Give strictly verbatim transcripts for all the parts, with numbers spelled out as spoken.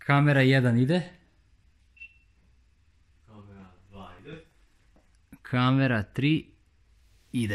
Kamera jedan ide. Kamera dva ide. Kamera tri ide.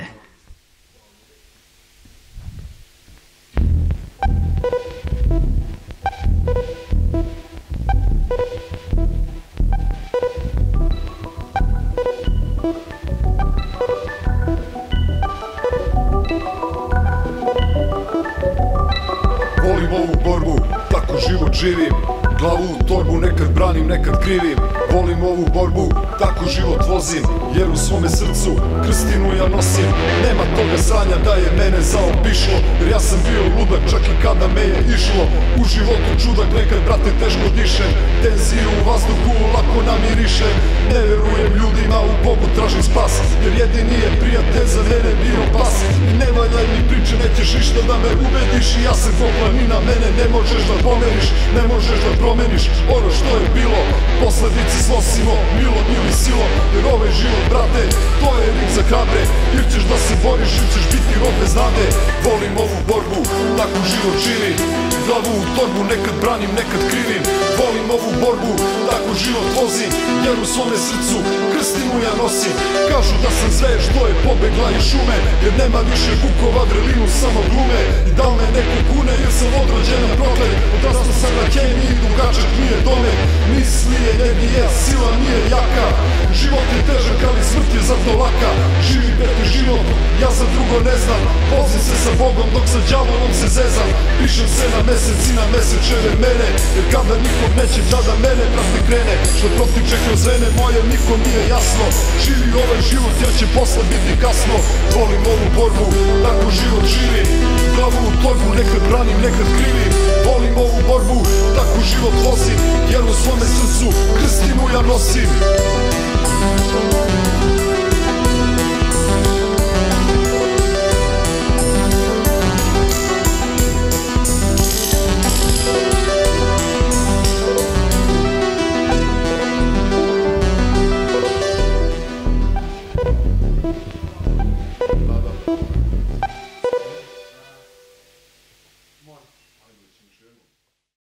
Volim ovu borbu, tako život živim. Glavu u torbu nekad branim, nekad krivim. Volim ovu borbu, tako život vozim. Jer u svome srcu krstinu ja nosim. Nema toga sranja da je mene zaobišlo. Jer ja sam bio ludak čak i kada me je išlo. U životu čudak nekad, brate, teško dišem. Tenziju u vazduhu lako namirišem. Ne verujem ljudima, u Bogu tražim spas. Jer jedini je prijatelj za mene bio pas. I ne valjaj mi priče, nećeš ništa da me ubediš. I ja sam ko planina, mene ne možeš da pomeriš. Ne možeš da promeniš ono što je bilo. Posledice snosimo milom ili silom. Jer ovaj život, brate, to je rik za hrabre. Ili ćeš da se boriš, ili ćeš biti rob bez nade. Volim ovu borbu, tako život živi. Glavu u torbu nekad branim, nekad krivim. Volim ovu borbu, tako život vozim. Jer u svome srcu krstinu ja nosim. Kažu da sam sve što je pobegla iz šume. Jer nema više vukova, vrelinu samo glume. I da li me neko kune, jer sam odrođena proklet. Odrastao sam na hemiji, dugačak nije domet. Misli je energije, sila nije jaka. Život je težak, ali smrt je zato laka. Živi bete život, ja za drugo ne znam. Vozim se sa Bogom dok sa đavolom se zezam. Pišem se na mesec i na mesečeve mene. Jer kada nikog neće, tada mene prate krene. Što protiče kroz vene moje nikom nije jasno. Živi ovaj život jer će posle biti kasno. Volim ovu borbu, tako život živi. Glavu u torbu nekad branim, nekad krivim. Volim ovu borbu, tako život vozim. Jer u svome srcu krstinu ja nosim.